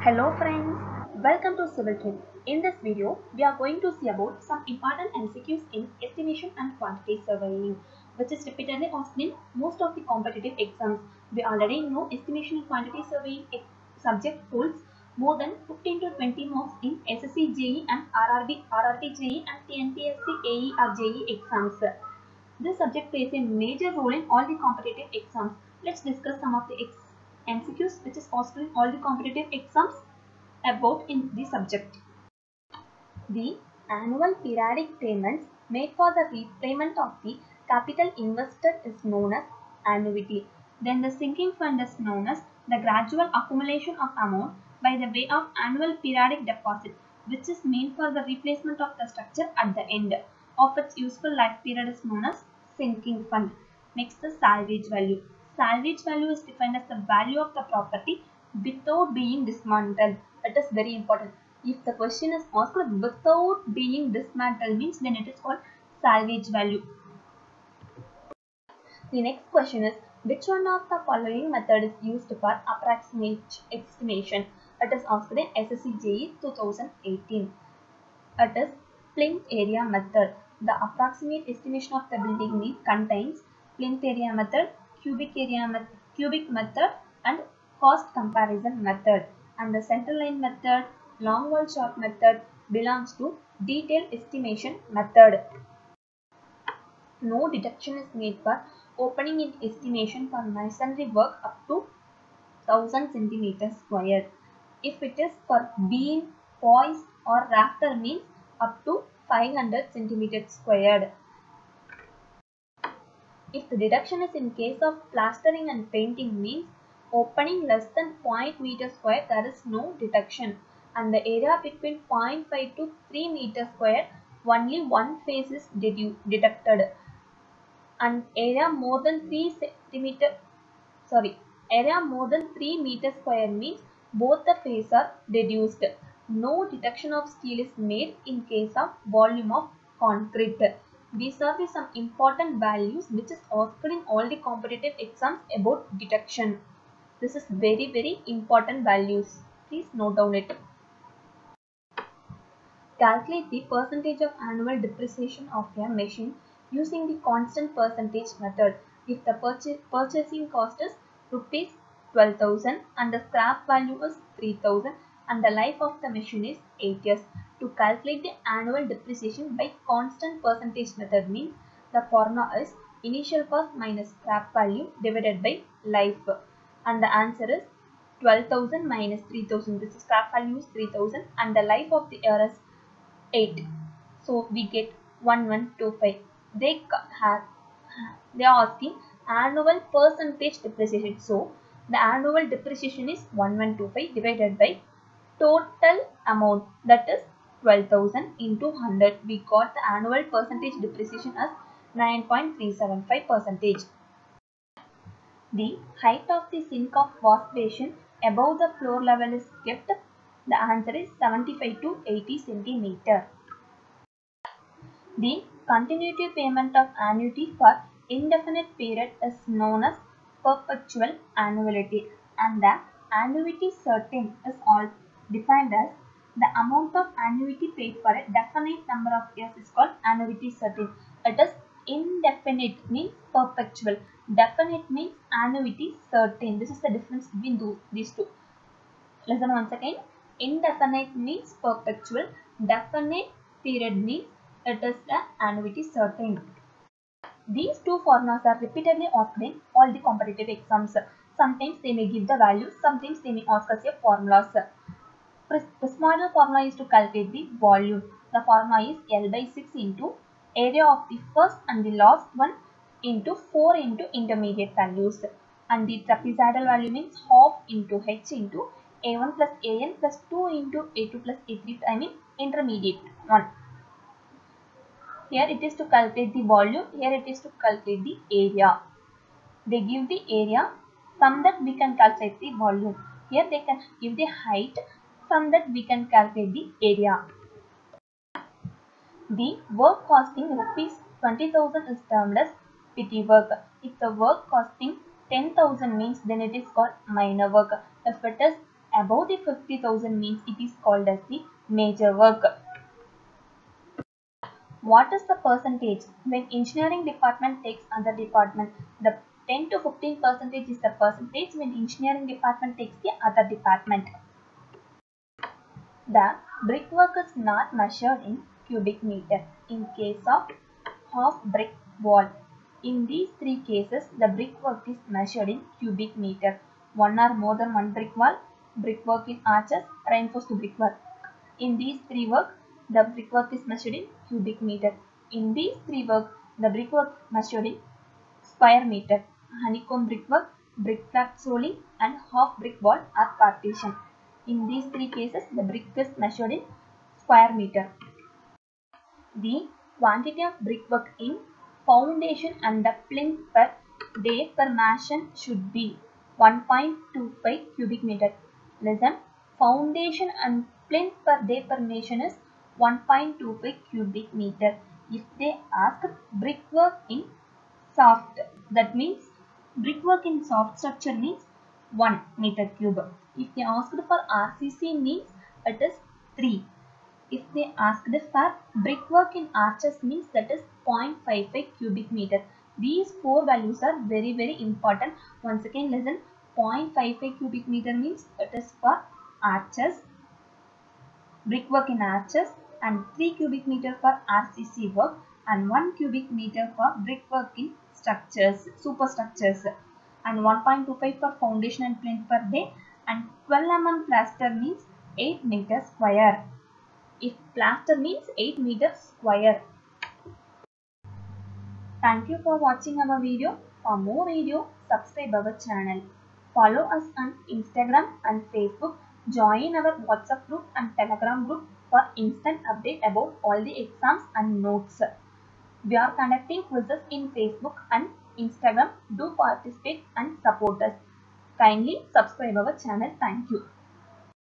Hello friends, welcome to Civil Twin. In this video, we are going to see about some important MCQs in estimation and quantity surveying, which is repeatedly asked in most of the competitive exams. We already know estimation and quantity surveying subject holds more than 15 to 20 marks in SSC JE and RRB JE and TNPSC AE or JE exams. This subject plays a major role in all the competitive exams. Let's discuss some of the MCQs which is asked in all the competitive exams about in the subject. The annual periodic payments made for the repayment of the capital invested is known as annuity. Then the sinking fund is known as the gradual accumulation of amount by the way of annual periodic deposit, which is meant for the replacement of the structure at the end of its useful life period is known as sinking fund. Next, the salvage value. Salvage value is defined as the value of the property without being dismantled. It is very important. If the question is asked without being dismantled means then it is called salvage value. The next question is which one of the following method is used for approximate estimation? It is asked in SSC JE 2018. It is plinth area method. The approximate estimation of the building need contains plinth area method, cubic method and cost comparison method. And the central line method, long wall chart method belongs to detailed estimation method. No deduction is made for opening in estimation for masonry work up to 1000 centimeters square. If it is for beam, hoist or rafter means up to 500 centimeters squared. If the deduction is in case of plastering and painting means opening less than 0.5 meter square, there is no deduction, and the area between 0.5 to 3 meter square only one face is deducted, and area more than 3 meter square means both the faces are deduced. No deduction of steel is made in case of volume of concrete. These are some important values which is asked in all the competitive exams about deduction. This is very important values. Please note down it. Calculate the percentage of annual depreciation of a machine using the constant percentage method. If the purchasing cost is rupees 12,000 and the scrap value is 3,000 and the life of the machine is 8 years. To calculate the annual depreciation by constant percentage method means the formula is initial cost minus scrap value divided by life, and the answer is 12,000 minus 3,000. This scrap value is 3,000 and the life of the year is 8. So we get 1125. They are asking annual percentage depreciation. So the annual depreciation is 1125 divided by total amount, that is 12,000 into 100. We got the annual percentage depreciation as 9.375%. The height of the sink of wash basin above the floor level is kept. The answer is 75 to 80 centimeter. The continuity payment of annuity for indefinite period is known as perpetual annuity, and the annuity certain is all defined as the amount of annuity paid for a definite number of years is called annuity certain. It is indefinite means perpetual, definite means annuity certain. This is the difference between these two. Listen once again. Indefinite means perpetual, definite period means it is the annuity certain. These two formulas are repeatedly asked in all the competitive exams. Sometimes they may give the values, sometimes they may ask us a formulas. Prismoidal formula is to calculate the volume. The formula is L by 6 into area of the first and the last one into 4 into intermediate values. And the trapezoidal value means half into H into A1 plus AN plus 2 into A2 plus A3, I mean intermediate one. Here it is to calculate the volume, here it is to calculate the area. They give the area, from that we can calculate the volume. Here they can give the height, from that we can calculate the area. The work costing rupees 20,000 is termed as petty work. If the work costing 10,000 means then it is called minor work. If it is above the 50,000 means it is called as the major work. What is the percentage when engineering department takes other department? The 10 to 15% is the percentage when engineering department takes the other department. The brickwork is not measured in cubic meter in case of half brick wall. In these three cases, the brickwork is measured in cubic meter. One or more than one brickwork in arches, reinforced brickwork. In these three work, the brickwork is measured in cubic meter. In these three work, the brickwork measured in square meter. Honeycomb brickwork, brick flat rolling, and half brick wall are partition. In these three cases, the brick is measured in square meter. The quantity of brickwork in foundation and the plinth per day per mason should be 1.25 cubic meter. Listen, foundation and plinth per day per mason is 1.25 cubic meter. If they ask brickwork in soft, that means brickwork in soft structure means 1 meter cube. If they asked for RCC means it is 3. If they asked for brickwork in arches means that is 0.55 cubic meter. These four values are very important. Once again listen, 0.55 cubic meter means it is for arches, brickwork in arches, and 3 cubic meter for RCC work and 1 cubic meter for brickwork in structures, superstructures, and 1.25 for foundation and plinth per day, and 12 mm plaster means 8 meter square. If plaster means 8 meters square. Thank you for watching our video. For more video, subscribe our channel. Follow us on Instagram and Facebook. Join our WhatsApp group and Telegram group for instant update about all the exams and notes. We are conducting quizzes in Facebook and Instagram. Do participate and support us. Kindly subscribe our channel. Thank you.